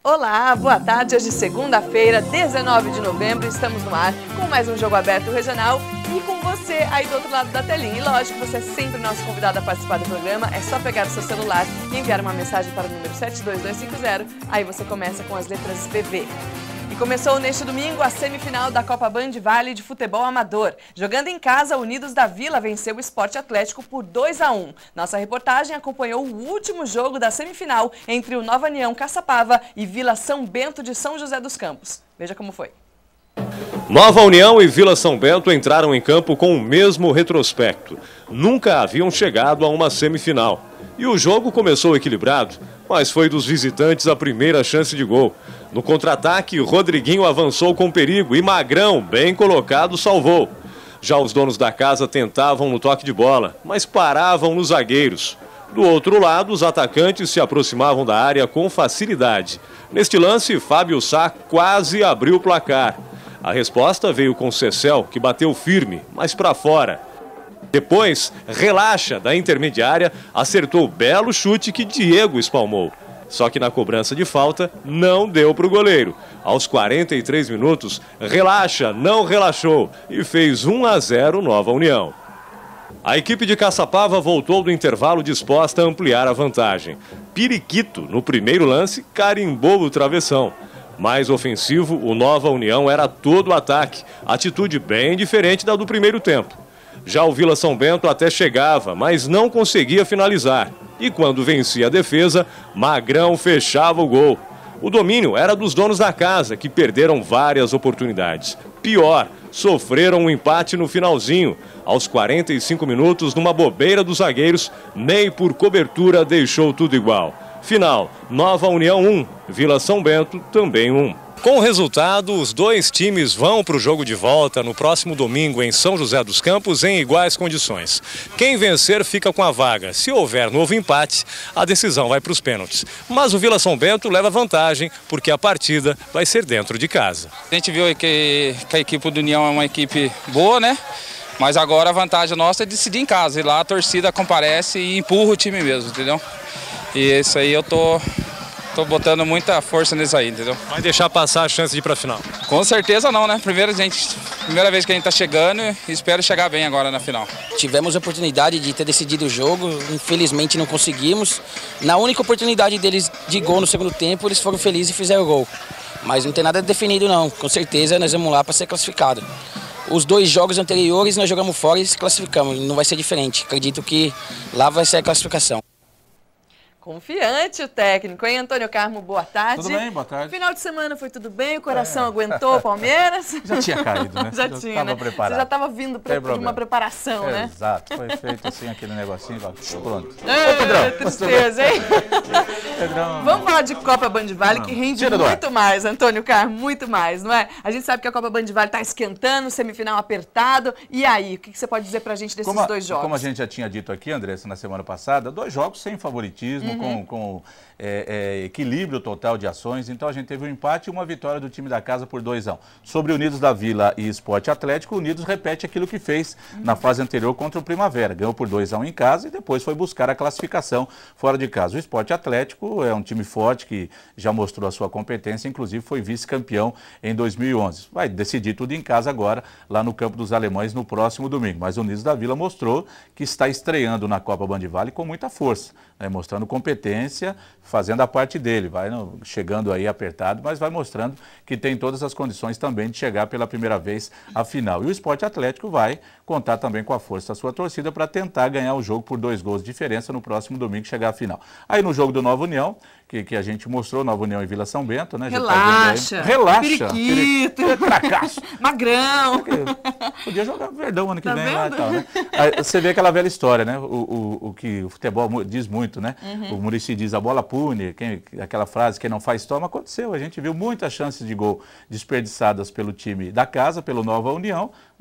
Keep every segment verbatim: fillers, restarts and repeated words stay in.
Olá, boa tarde. Hoje, segunda-feira, dezenove de novembro, estamos no ar com mais um Jogo Aberto Regional e com você aí do outro lado da telinha. E lógico, você é sempre nosso convidado a participar do programa. É só pegar o seu celular e enviar uma mensagem para o número sete dois dois cinco zero. Aí você começa com as letras B V. E começou neste domingo a semifinal da Copa Band Vale de Futebol Amador. Jogando em casa, Unidos da Vila venceu o Sport Atlético por dois a um. Nossa reportagem acompanhou o último jogo da semifinal entre o Nova União Caçapava e Vila São Bento de São José dos Campos. Veja como foi. Nova União e Vila São Bento entraram em campo com o mesmo retrospecto. Nunca haviam chegado a uma semifinal. E o jogo começou equilibrado, mas foi dos visitantes a primeira chance de gol. No contra-ataque, Rodriguinho avançou com perigo e Magrão, bem colocado, salvou. Já os donos da casa tentavam no toque de bola, mas paravam nos zagueiros. Do outro lado, os atacantes se aproximavam da área com facilidade. Neste lance, Fábio Sá quase abriu o placar. A resposta veio com Cecel, que bateu firme, mas para fora. Depois, Relaxa, da intermediária, acertou o belo chute que Diego espalmou. Só que na cobrança de falta, não deu para o goleiro. Aos quarenta e três minutos, Relaxa não relaxou e fez um a zero Nova União. A equipe de Caçapava voltou do intervalo disposta a ampliar a vantagem. Periquito, no primeiro lance, carimbou o travessão. Mais ofensivo, o Nova União era todo ataque, atitude bem diferente da do primeiro tempo. Já o Vila São Bento até chegava, mas não conseguia finalizar. E quando vencia a defesa, Magrão fechava o gol. O domínio era dos donos da casa, que perderam várias oportunidades. Pior, sofreram um empate no finalzinho. Aos quarenta e cinco minutos, numa bobeira dos zagueiros, Ney por cobertura deixou tudo igual. Final, Nova União um, Vila São Bento também um. Com o resultado, os dois times vão para o jogo de volta no próximo domingo em São José dos Campos em iguais condições. Quem vencer fica com a vaga. Se houver novo empate, a decisão vai para os pênaltis. Mas o Vila São Bento leva vantagem porque a partida vai ser dentro de casa. A gente viu que, que a equipe do União é uma equipe boa, né? Mas agora a vantagem nossa é decidir em casa. E lá a torcida comparece e empurra o time mesmo, entendeu? E isso aí eu tô... Tô botando muita força nisso aí, entendeu? Vai deixar passar a chance de ir pra final? Com certeza não, né? Primeira, gente, primeira vez que a gente tá chegando e espero chegar bem agora na final. Tivemos a oportunidade de ter decidido o jogo, infelizmente não conseguimos. Na única oportunidade deles de gol no segundo tempo, eles foram felizes e fizeram o gol. Mas não tem nada definido não, com certeza nós vamos lá para ser classificado. Os dois jogos anteriores nós jogamos fora e se classificamos, não vai ser diferente. Acredito que lá vai ser a classificação. Confiante o técnico, hein? Antônio Carmo, boa tarde. Tudo bem, boa tarde. Final de semana foi tudo bem? O coração é. aguentou o Palmeiras? Já tinha caído, né? Já Eu tinha, tava né? preparado. Você já estava vindo pra, de uma preparação, é, né? Exato, foi feito assim, aquele negocinho, pronto. É, Pedrão, tristeza, hein? Pedrão. Vamos falar de Copa Band Vale, não. que rende Tira muito mais, Antônio Carmo, muito mais, não é? A gente sabe que a Copa Band Vale está esquentando, semifinal apertado. E aí, o que você pode dizer pra gente desses como a, dois jogos? Como a gente já tinha dito aqui, Andressa, na semana passada, dois jogos sem favoritismo, uhum. com... com É, é, equilíbrio total de ações, então a gente teve um empate e uma vitória do time da casa por dois a um. Sobre Unidos da Vila e Sport Atlético, o Unidos repete aquilo que fez uhum. na fase anterior contra o Primavera, ganhou por dois a um em casa e depois foi buscar a classificação fora de casa. O Sport Atlético é um time forte que já mostrou a sua competência, inclusive foi vice-campeão em dois mil e onze. Vai decidir tudo em casa agora, lá no Campo dos Alemães, no próximo domingo. Mas o Unidos da Vila mostrou que está estreando na Copa Band Vale com muita força, né? Mostrando competência, fazendo a parte dele, vai no, chegando aí apertado, mas vai mostrando que tem todas as condições também de chegar pela primeira vez à final. E o Sport Atlético vai contar também com a força da sua torcida para tentar ganhar o jogo por dois gols de diferença no próximo domingo chegar à final. Aí no jogo do Nova União, que, que a gente mostrou, Nova União e Vila São Bento, né? Relaxa. Tá Relaxa. Periquito. Fracasso. Magrão. Podia jogar Verdão ano que tá vem vendo? lá e tal, né? Aí você vê aquela velha história, né? O, o, o que o futebol diz muito, né? Uhum. O Muricy diz, a bola pune, quem, aquela frase, quem não faz toma, aconteceu. A gente viu muitas chances de gol desperdiçadas pelo time da casa, pelo Nova União,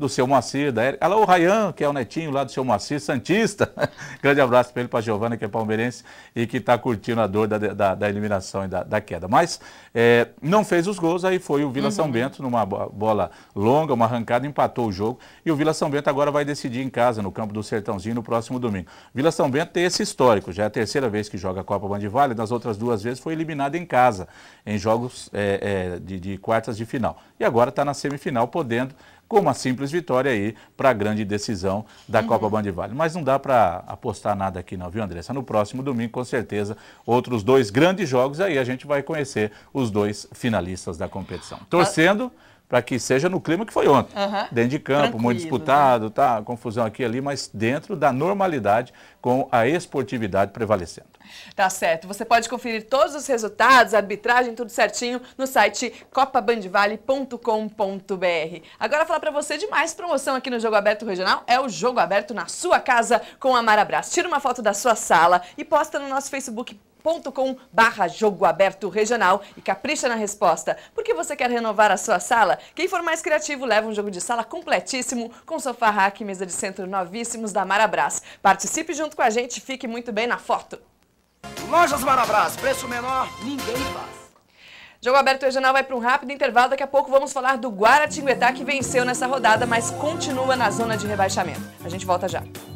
do seu Moacir, da Érica. Alô, o Rayan, que é o netinho lá do seu Moacir, santista. Grande abraço para ele, para a Giovana, que é palmeirense e que está curtindo a dor da, da, da eliminação e da, da queda. Mas é, não fez os gols, aí foi o Vila uhum. São Bento, numa bola longa, uma arrancada, empatou o jogo. E o Vila São Bento agora vai decidir em casa, no campo do Sertãozinho, no próximo domingo. Vila São Bento tem esse histórico, já é a terceira vez que joga a Copa Bandivale, nas outras duas vezes foi eliminado em casa, em jogos é, é, de, de quartas de final. E agora está na semifinal, podendo, com uma simples vitória aí, para a grande decisão da uhum. Copa Bandivale. Mas não dá para apostar nada aqui não, viu, Andressa? No próximo domingo, com certeza, outros dois grandes jogos, aí a gente vai conhecer os dois finalistas da competição. Torcendo para que seja no clima que foi ontem. Uhum. Dentro de campo, tranquilo, muito disputado, né? Tá, confusão aqui e ali, mas dentro da normalidade, com a esportividade prevalecendo. Tá certo. Você pode conferir todos os resultados, a arbitragem, tudo certinho no site copa bandivale ponto com ponto br. Agora falar para você de mais promoção aqui no Jogo Aberto Regional, é o Jogo Aberto na sua casa com a Marabras. Tira uma foto da sua sala e posta no nosso Facebook ponto com barra Jogo Aberto Regional e capricha na resposta. Por que você quer renovar a sua sala? Quem for mais criativo leva um jogo de sala completíssimo com sofá rack e mesa de centro novíssimos da Marabras. Participe junto com a gente e fique muito bem na foto. Lojas Marabras, preço menor, ninguém faz. Jogo Aberto Regional vai para um rápido intervalo. Daqui a pouco vamos falar do Guaratinguetá, que venceu nessa rodada, mas continua na zona de rebaixamento. A gente volta já.